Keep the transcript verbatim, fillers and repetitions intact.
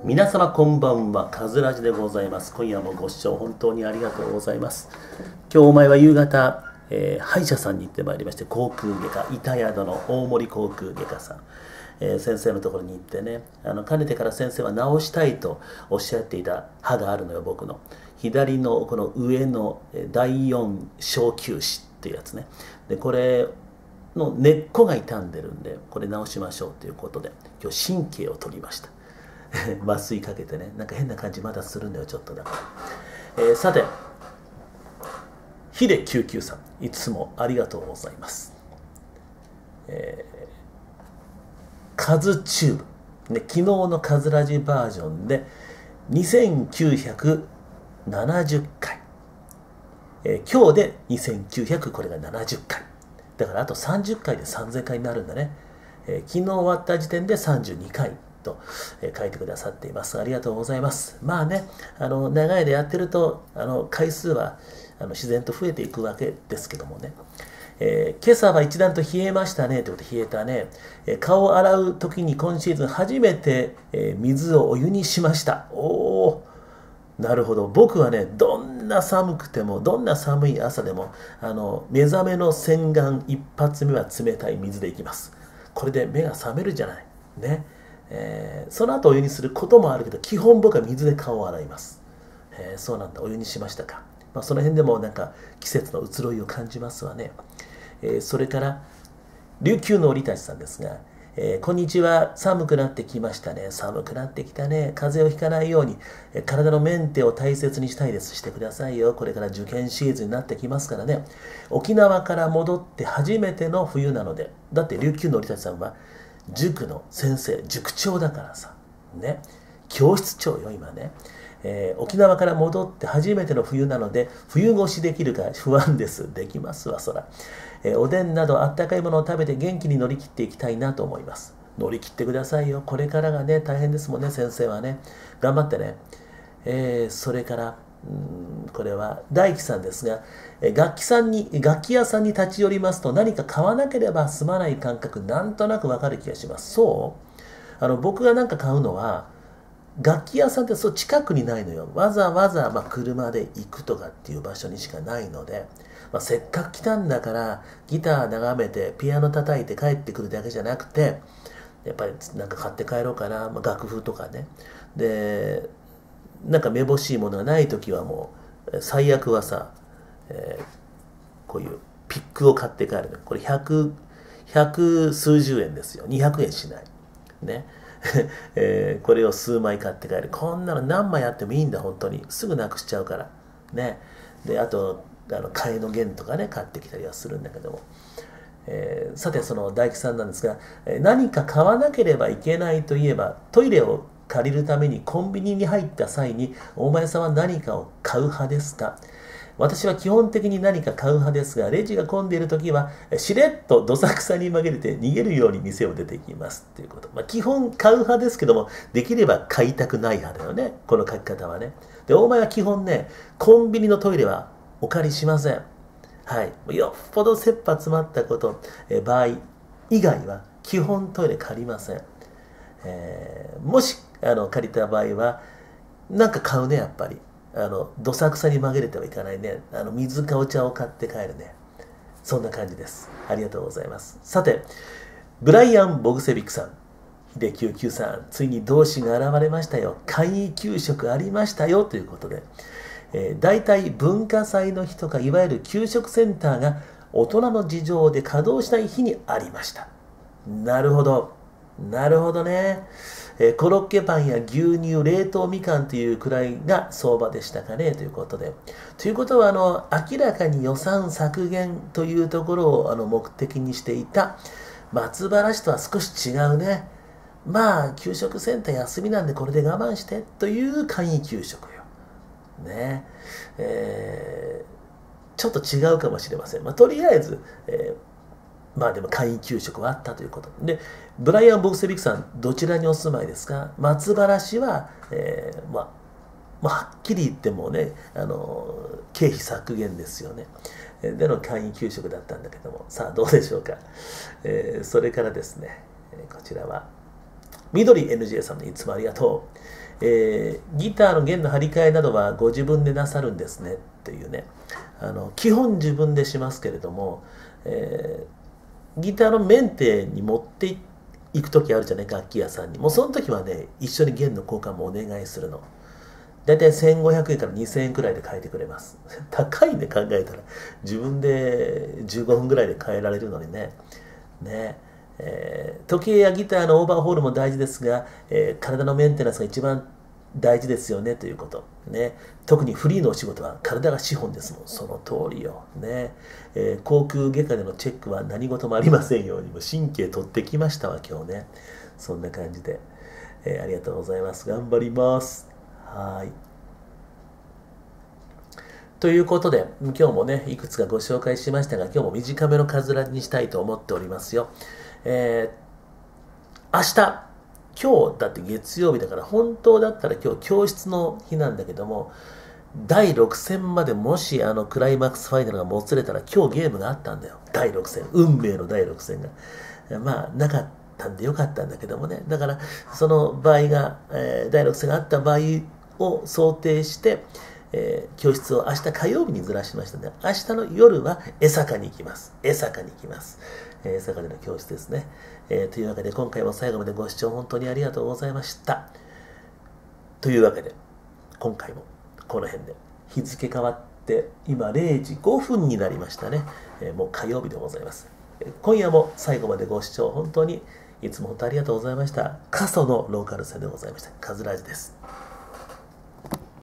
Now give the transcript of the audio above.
皆様こんばんは、カズラジでございます。今夜もご視聴本当にありがとうございます。今日お前は夕方、えー、歯医者さんに行ってまいりまして、口腔外科、板宿の大森口腔外科さん、えー、先生のところに行ってね、あのかねてから先生は治したいとおっしゃっていた歯があるのよ、僕の。左のこの上のだいよん小臼歯っていうやつね。で、これの根っこが傷んでるんで、これ直しましょうということで、今日神経を取りました。麻酔かけてね、なんか変な感じまだするんだよ、ちょっとだから。えー、さて、ヒデきゅうきゅうさん、いつもありがとうございます。えー、カズチューブ、ね、昨日のカズラジバージョンでにせんきゅうひゃくななじゅっかい、えー、今日でにせんきゅうひゃく、これがななじゅっかいだから、あとさんじゅっかいでさんぜんかいになるんだね。えー、昨日終わった時点でさんじゅうにかいと書いてくださっています。ありがとうございます。まあね、あの長い間やってるとあの回数はあの自然と増えていくわけですけどもね、えー、今朝は一段と冷えましたねということで、冷えたね、えー、顔を洗う時に今シーズン初めて、えー、水をお湯にしました。おお、なるほど。僕はね、どんな寒くても、どんな寒い朝でも、あの目覚めの洗顔一発目は冷たい水でいきます。これで目が覚めるじゃないね。えー、その後お湯にすることもあるけど、基本僕は水で顔を洗います。えー、そうなんだ、お湯にしましたか。まあ、その辺でもなんか季節の移ろいを感じますわね。えー、それから琉球の織たちさんですが、えー、こんにちは、寒くなってきましたね。寒くなってきたね。風邪をひかないように、えー、体のメンテを大切にしたいです。してくださいよ。これから受験シーズンになってきますからね。沖縄から戻って初めての冬なので、だって琉球の織たちさんは塾の先生、塾長だからさ、ね、教室長よ今ね、えー、沖縄から戻って初めての冬なので、冬越しできるか不安です。できますわ、そら。えー、おでんなどあったかいものを食べて元気に乗り切っていきたいなと思います。乗り切ってくださいよ。これからがね、大変ですもんね、先生はね。頑張ってね。えー、それから、うん、これは大樹さんですが、楽器さんに楽器屋さんに立ち寄りますと、何か買わなければ済まない感覚、なんとなくわかる気がします。そうあの僕が何か買うのは、楽器屋さんってそう近くにないのよ。わざわざまあ車で行くとかっていう場所にしかないので、まあ、せっかく来たんだからギター眺めてピアノ叩いて帰ってくるだけじゃなくて、やっぱりなんか買って帰ろうかな、まあ、楽譜とかね。でなんかめぼしいものがない時はもう最悪はさ、えー、こういうピックを買って帰るの。これひゃく、ひゃく数十円ですよ。にひゃくえんしない。ね。えー、これを数枚買って帰る。こんなの何枚あってもいいんだ、本当に。すぐなくしちゃうから。ね。で、あと、あの替えの弦とかね、買ってきたりはするんだけども。えー、さて、その大工さんなんですが、何か買わなければいけないといえば、トイレを借りるためにコンビニに入った際に、大前さんは何かを買う派ですか？私は基本的に何か買う派ですが、レジが混んでいるときは、しれっとどさくさに紛れて逃げるように店を出ていきますっていうこと。まあ、基本買う派ですけども、できれば買いたくない派だよね。この書き方はね。で、大前は基本ね、コンビニのトイレはお借りしません。はい。よっぽど切羽詰まったこと、え場合以外は基本トイレ借りません。えー、もしあの借りた場合は、なんか買うね、やっぱり。あのどさくさに紛れてはいかないね。あの水かお茶を買って帰るね。そんな感じです。ありがとうございます。さて、ブライアン・ボグセビックさん、ヒデきゅうきゅうさん、ついに同志が現れましたよ。簡易給食ありましたよということで、えー、大体文化祭の日とか、いわゆる給食センターが大人の事情で稼働しない日にありました。なるほど。なるほどね。えー、コロッケパンや牛乳、冷凍みかんというくらいが相場でしたかねということで。ということは、あの、明らかに予算削減というところをあの目的にしていた松原市とは少し違うね。まあ、給食センター休みなんでこれで我慢してという簡易給食よ。ね。えー、ちょっと違うかもしれません。まあ、とりあえず、えーまあでも簡易給食はあったということ。で、ブライアン・ボグセビックさん、どちらにお住まいですか？松原市は、えー、まあ、まあ、はっきり言ってもね、あの、経費削減ですよね。での簡易給食だったんだけども、さあどうでしょうか。えー、それからですね、こちらは、 緑 エヌジェー さんでいつもありがとう。えー、ギターの弦の張り替えなどはご自分でなさるんですねっていうね。あの基本自分でしますけれども、えー、ギターのメンテに持っていく時あるじゃない、楽器屋さんに。もうその時はね、一緒に弦の交換もお願いするの。だいたいせんごひゃくえんからにせんえんくらいで変えてくれます。高いね、考えたら。自分でじゅうごふんぐらいで変えられるのにね。ね。えー、時計やギターのオーバーホールも大事ですが、えー、体のメンテナンスが一番大事ですよねということ。ね。特にフリーのお仕事は体が資本ですもん。その通りよ。ね。えー、口腔外科でのチェックは何事もありませんようにも神経取ってきましたわ、今日ね。そんな感じで。えー、ありがとうございます。頑張ります。はい。ということで、今日もね、いくつかご紹介しましたが、今日も短めのカズラにしたいと思っておりますよ。えー、明日、今日だって月曜日だから、本当だったら今日教室の日なんだけども、だいろく戦までもしあのクライマックスファイナルがもつれたら今日ゲームがあったんだよ。だいろく戦。運命のだいろく戦が。まあ、なかったんでよかったんだけどもね。だから、その場合が、えー、だいろく戦があった場合を想定して、えー、教室を明日火曜日にずらしましたので、明日の夜は江坂に行きます。江坂に行きます。えー、江坂での教室ですね。えー、というわけで今回も最後までご視聴本当にありがとうございました。というわけで、今回もこの辺で日付変わって今れいじごふんになりましたね。えー、もう火曜日でございます。今夜も最後までご視聴本当にいつも本当にありがとうございました。過疎のローカル線でございました。カズラジです。